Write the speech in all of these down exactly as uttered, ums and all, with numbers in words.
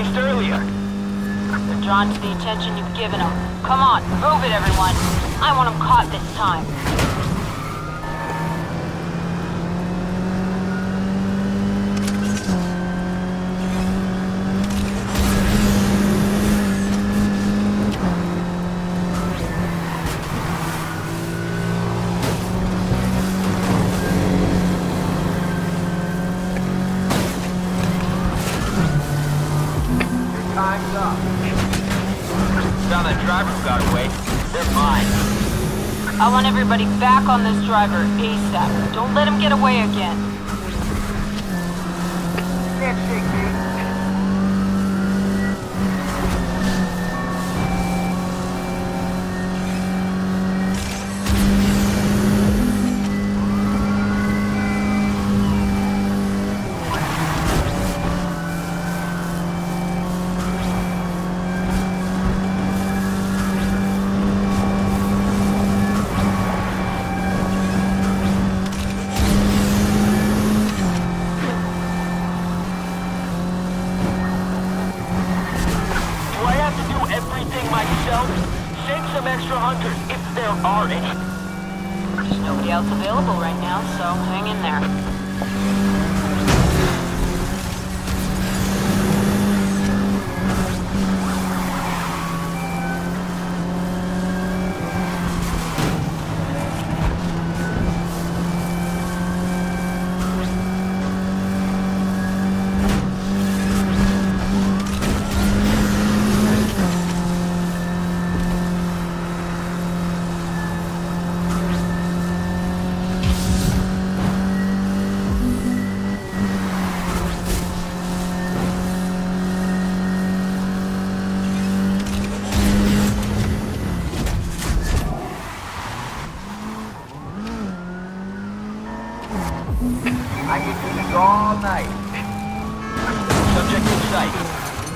chased earlier. They're drawn to the attention you've given them. Come on, move it, everyone. I want them caught this time. Time's up. Found that driver who got away. They're mine. I want everybody back on this driver ASAP. Don't let him get away again. Can't shake me. Myself, send some extra hunters, if there are any. There's nobody else available right now, so hang in there. I can do this all night. Subject in sight.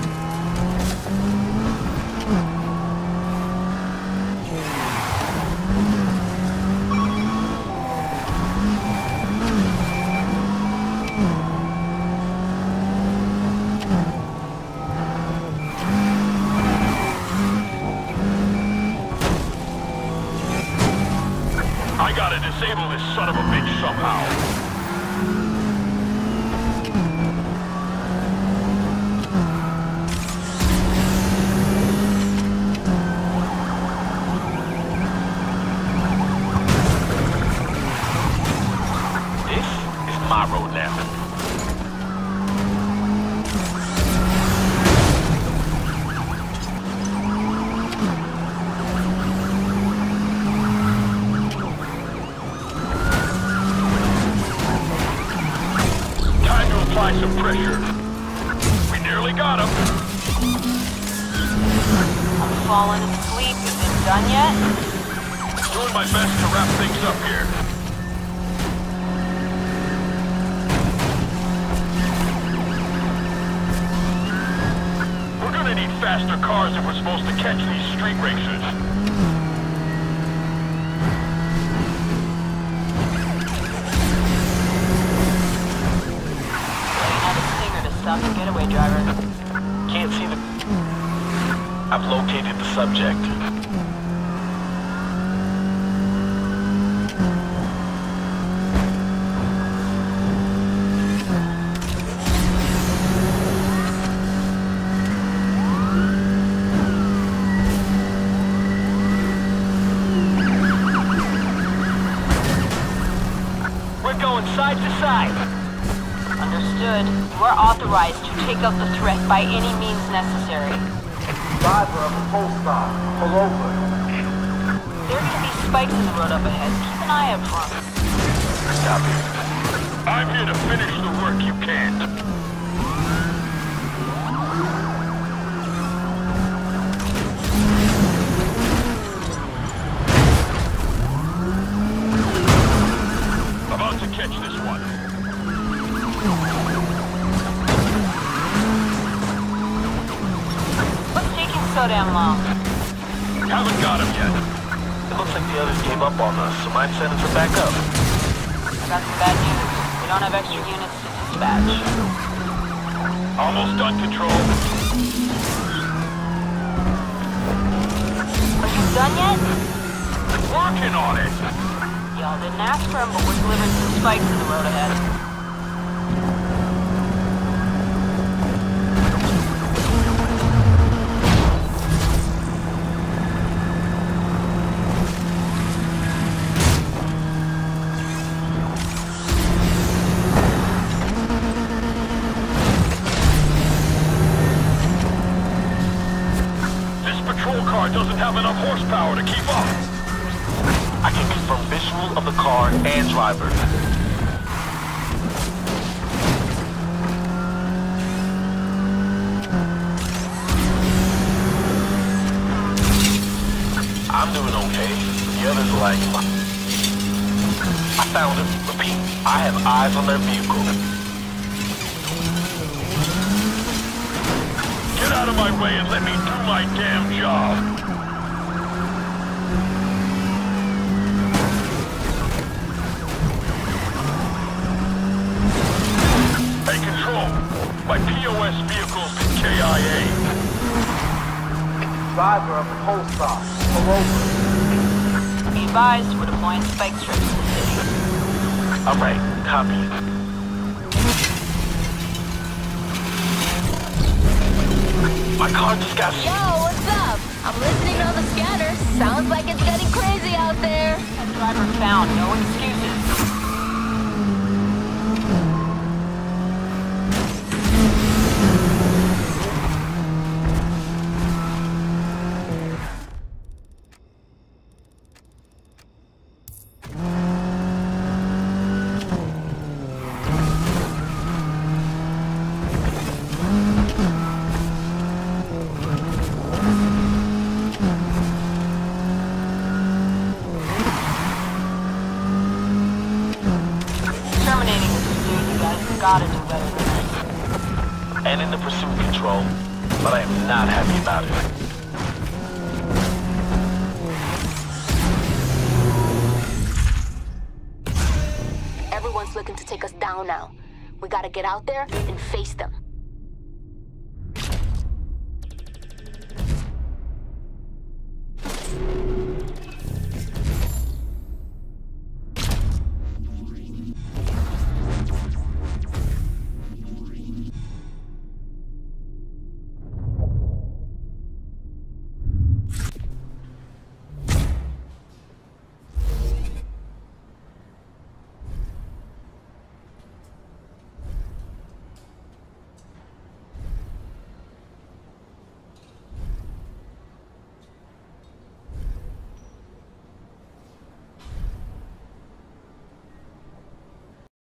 I gotta disable this son of a bitch somehow. My road now. Time to apply some pressure. We nearly got him. I'm falling asleep. Is it done yet? Doing my best to wrap things up here. Faster cars if we're supposed to catch these street racers. Not a stinger to stop the getaway driver. Can't see the... I've located the subject. Side to side. Understood. You are authorized to take out the threat by any means necessary. Driver of the Polestar, pull over. There are going to be spikes in the road up ahead. Keep an eye out for them. Copy. I'm here to finish the work you can't. Catch this one. What's taking so damn long? Haven't got him yet. It looks like the others gave up on us, so I'm sending some back up. I got some bad news. We don't have extra units to dispatch. Almost done, Control. done yet? Working on it! Y'all didn't ask for them, but we're delivering some spikes in the road ahead. Doesn't have enough horsepower to keep up. I can confirm visual of the car and driver. I'm doing okay. The others are like... I found him. Repeat, I have eyes on their vehicle. Get out of my way and let me do my damn job. Hey, Control. My P O S vehicle's been K I A. Driver of the Polestar. Pull over. Be advised, we're deploying spike strips in the city. Alright, copy. My car just got... Yo, what's up? I'm listening on the scanner. Sounds like it's getting crazy out there. Driver found, no excuses. Gotta do better than this. And in the pursuit, Control, but I am not happy about it. Everyone's looking to take us down now. We gotta get out there and face them.